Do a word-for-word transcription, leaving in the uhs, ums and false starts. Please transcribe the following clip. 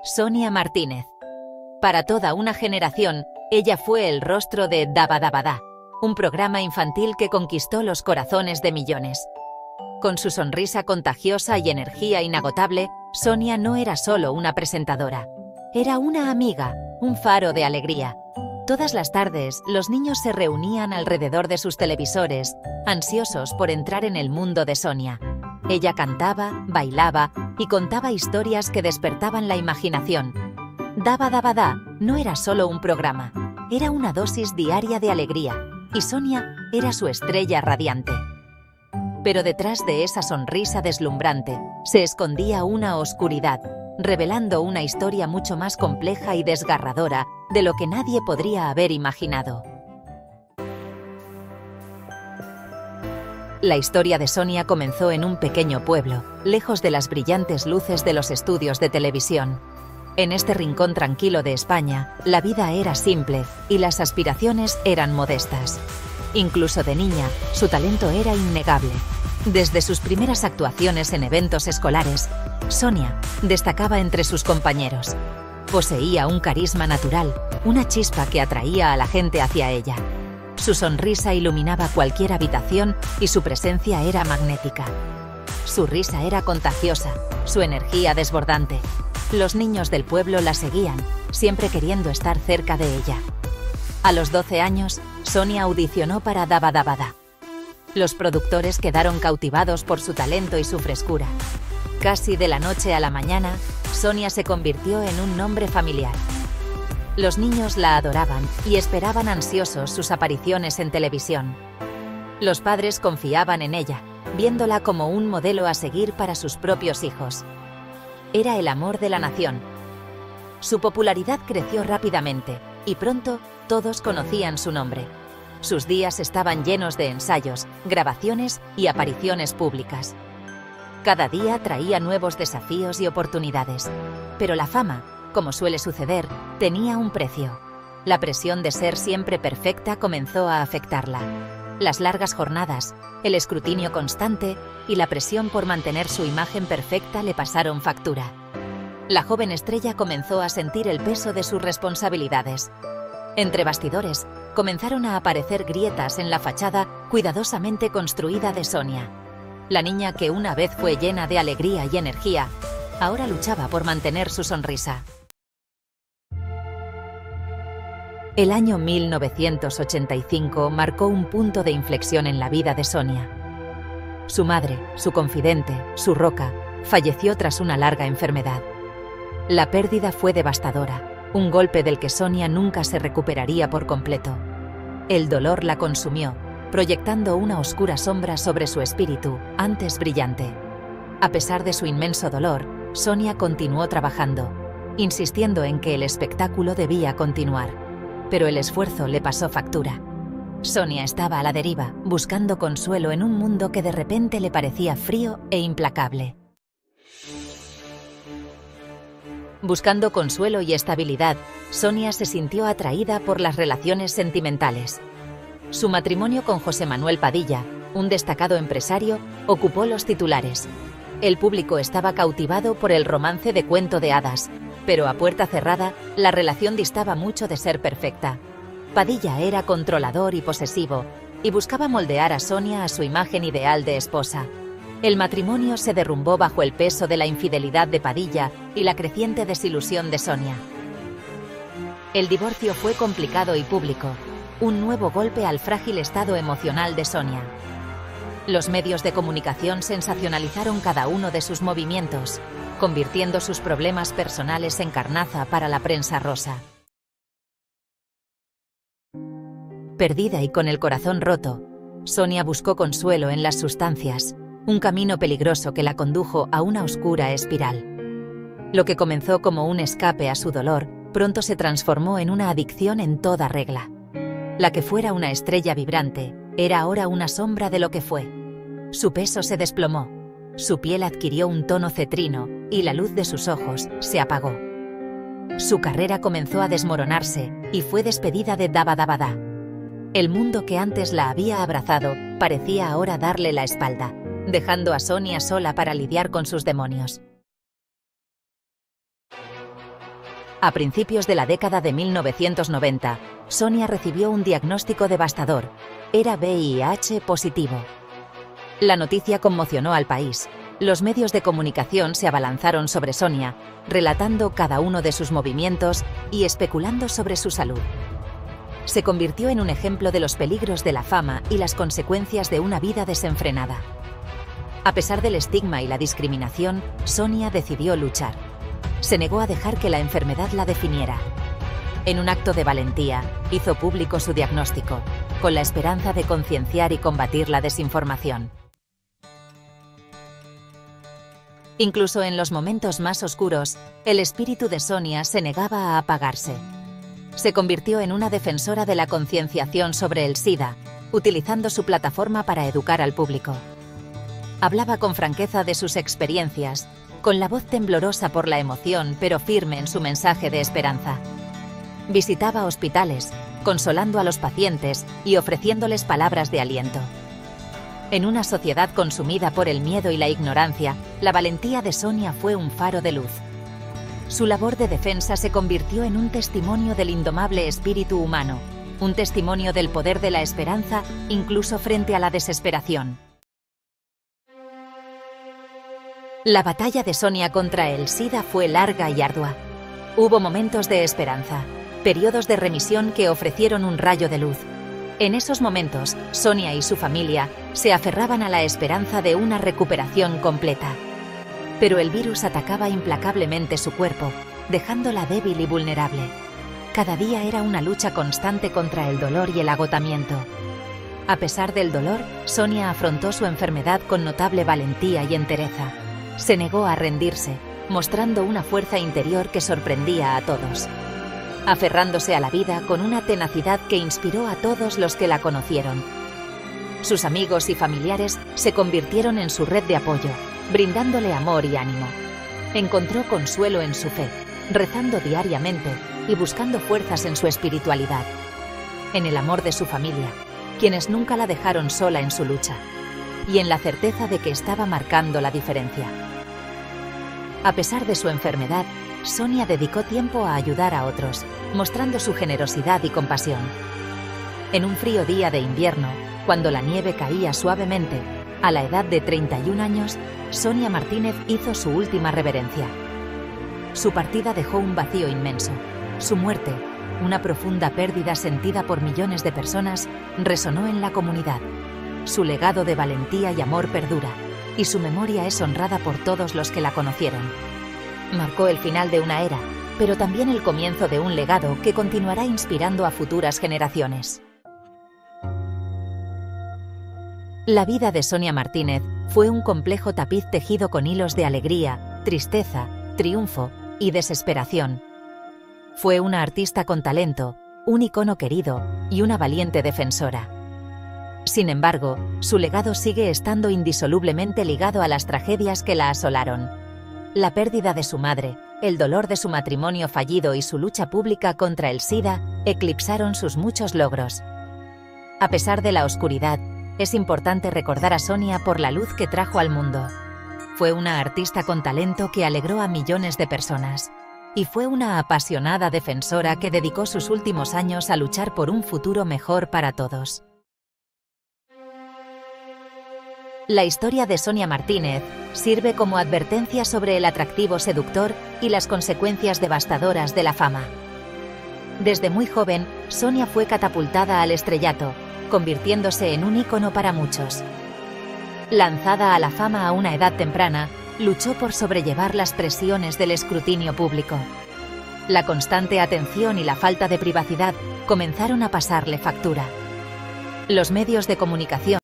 Sonia Martínez. Para toda una generación, ella fue el rostro de Daba Daba Da, un programa infantil que conquistó los corazones de millones. Con su sonrisa contagiosa y energía inagotable, Sonia no era solo una presentadora. Era una amiga, un faro de alegría. Todas las tardes, los niños se reunían alrededor de sus televisores, ansiosos por entrar en el mundo de Sonia. Ella cantaba, bailaba y contaba historias que despertaban la imaginación. Daba Daba Da no era solo un programa, era una dosis diaria de alegría, y Sonia era su estrella radiante. Pero detrás de esa sonrisa deslumbrante se escondía una oscuridad, revelando una historia mucho más compleja y desgarradora de lo que nadie podría haber imaginado. La historia de Sonia comenzó en un pequeño pueblo, lejos de las brillantes luces de los estudios de televisión. En este rincón tranquilo de España, la vida era simple y las aspiraciones eran modestas. Incluso de niña, su talento era innegable. Desde sus primeras actuaciones en eventos escolares, Sonia destacaba entre sus compañeros. Poseía un carisma natural, una chispa que atraía a la gente hacia ella. Su sonrisa iluminaba cualquier habitación y su presencia era magnética. Su risa era contagiosa, su energía desbordante. Los niños del pueblo la seguían, siempre queriendo estar cerca de ella. A los doce años, Sonia audicionó para Daba Daba Da. Los productores quedaron cautivados por su talento y su frescura. Casi de la noche a la mañana, Sonia se convirtió en un nombre familiar. Los niños la adoraban y esperaban ansiosos sus apariciones en televisión. Los padres confiaban en ella, viéndola como un modelo a seguir para sus propios hijos. Era el amor de la nación. Su popularidad creció rápidamente y pronto todos conocían su nombre. Sus días estaban llenos de ensayos, grabaciones y apariciones públicas. Cada día traía nuevos desafíos y oportunidades, pero la fama, como suele suceder, tenía un precio. La presión de ser siempre perfecta comenzó a afectarla. Las largas jornadas, el escrutinio constante y la presión por mantener su imagen perfecta le pasaron factura. La joven estrella comenzó a sentir el peso de sus responsabilidades. Entre bastidores, comenzaron a aparecer grietas en la fachada cuidadosamente construida de Sonia. La niña que una vez fue llena de alegría y energía, ahora luchaba por mantener su sonrisa. El año mil novecientos ochenta y cinco marcó un punto de inflexión en la vida de Sonia. Su madre, su confidente, su roca, falleció tras una larga enfermedad. La pérdida fue devastadora, un golpe del que Sonia nunca se recuperaría por completo. El dolor la consumió, proyectando una oscura sombra sobre su espíritu, antes brillante. A pesar de su inmenso dolor, Sonia continuó trabajando, insistiendo en que el espectáculo debía continuar. Pero el esfuerzo le pasó factura. Sonia estaba a la deriva, buscando consuelo en un mundo que de repente le parecía frío e implacable. Buscando consuelo y estabilidad, Sonia se sintió atraída por las relaciones sentimentales. Su matrimonio con José Manuel Padilla, un destacado empresario, ocupó los titulares. El público estaba cautivado por el romance de cuento de hadas, pero a puerta cerrada, la relación distaba mucho de ser perfecta. Padilla era controlador y posesivo, y buscaba moldear a Sonia a su imagen ideal de esposa. El matrimonio se derrumbó bajo el peso de la infidelidad de Padilla y la creciente desilusión de Sonia. El divorcio fue complicado y público, un nuevo golpe al frágil estado emocional de Sonia. Los medios de comunicación sensacionalizaron cada uno de sus movimientos, convirtiendo sus problemas personales en carnaza para la prensa rosa. Perdida y con el corazón roto, Sonia buscó consuelo en las sustancias, un camino peligroso que la condujo a una oscura espiral. Lo que comenzó como un escape a su dolor, pronto se transformó en una adicción en toda regla. La que fuera una estrella vibrante, era ahora una sombra de lo que fue. Su peso se desplomó, su piel adquirió un tono cetrino y la luz de sus ojos se apagó. Su carrera comenzó a desmoronarse y fue despedida de Daba Daba Da. El mundo que antes la había abrazado parecía ahora darle la espalda, dejando a Sonia sola para lidiar con sus demonios. A principios de la década de mil novecientos noventa, Sonia recibió un diagnóstico devastador. Era V I H positivo. La noticia conmocionó al país. Los medios de comunicación se abalanzaron sobre Sonia, relatando cada uno de sus movimientos y especulando sobre su salud. Se convirtió en un ejemplo de los peligros de la fama y las consecuencias de una vida desenfrenada. A pesar del estigma y la discriminación, Sonia decidió luchar. Se negó a dejar que la enfermedad la definiera. En un acto de valentía, hizo público su diagnóstico, con la esperanza de concienciar y combatir la desinformación. Incluso en los momentos más oscuros, el espíritu de Sonia se negaba a apagarse. Se convirtió en una defensora de la concienciación sobre el SIDA, utilizando su plataforma para educar al público. Hablaba con franqueza de sus experiencias, con la voz temblorosa por la emoción, pero firme en su mensaje de esperanza. Visitaba hospitales, consolando a los pacientes y ofreciéndoles palabras de aliento. En una sociedad consumida por el miedo y la ignorancia, la valentía de Sonia fue un faro de luz. Su labor de defensa se convirtió en un testimonio del indomable espíritu humano, un testimonio del poder de la esperanza, incluso frente a la desesperación. La batalla de Sonia contra el SIDA fue larga y ardua. Hubo momentos de esperanza, periodos de remisión que ofrecieron un rayo de luz. En esos momentos, Sonia y su familia se aferraban a la esperanza de una recuperación completa. Pero el virus atacaba implacablemente su cuerpo, dejándola débil y vulnerable. Cada día era una lucha constante contra el dolor y el agotamiento. A pesar del dolor, Sonia afrontó su enfermedad con notable valentía y entereza. Se negó a rendirse, mostrando una fuerza interior que sorprendía a todos. Aferrándose a la vida con una tenacidad que inspiró a todos los que la conocieron. Sus amigos y familiares se convirtieron en su red de apoyo, brindándole amor y ánimo. Encontró consuelo en su fe, rezando diariamente y buscando fuerzas en su espiritualidad. En el amor de su familia, quienes nunca la dejaron sola en su lucha, y en la certeza de que estaba marcando la diferencia. A pesar de su enfermedad, Sonia dedicó tiempo a ayudar a otros, mostrando su generosidad y compasión. En un frío día de invierno, cuando la nieve caía suavemente, a la edad de treinta y un años, Sonia Martínez hizo su última reverencia. Su partida dejó un vacío inmenso. Su muerte, una profunda pérdida sentida por millones de personas, resonó en la comunidad. Su legado de valentía y amor perdura, y su memoria es honrada por todos los que la conocieron. Marcó el final de una era, pero también el comienzo de un legado que continuará inspirando a futuras generaciones. La vida de Sonia Martínez fue un complejo tapiz tejido con hilos de alegría, tristeza, triunfo y desesperación. Fue una artista con talento, un icono querido y una valiente defensora. Sin embargo, su legado sigue estando indisolublemente ligado a las tragedias que la asolaron. La pérdida de su madre, el dolor de su matrimonio fallido y su lucha pública contra el SIDA eclipsaron sus muchos logros. A pesar de la oscuridad, es importante recordar a Sonia por la luz que trajo al mundo. Fue una artista con talento que alegró a millones de personas. Y fue una apasionada defensora que dedicó sus últimos años a luchar por un futuro mejor para todos. La historia de Sonia Martínez sirve como advertencia sobre el atractivo seductor y las consecuencias devastadoras de la fama. Desde muy joven, Sonia fue catapultada al estrellato, convirtiéndose en un ícono para muchos. Lanzada a la fama a una edad temprana, luchó por sobrellevar las presiones del escrutinio público. La constante atención y la falta de privacidad comenzaron a pasarle factura. Los medios de comunicación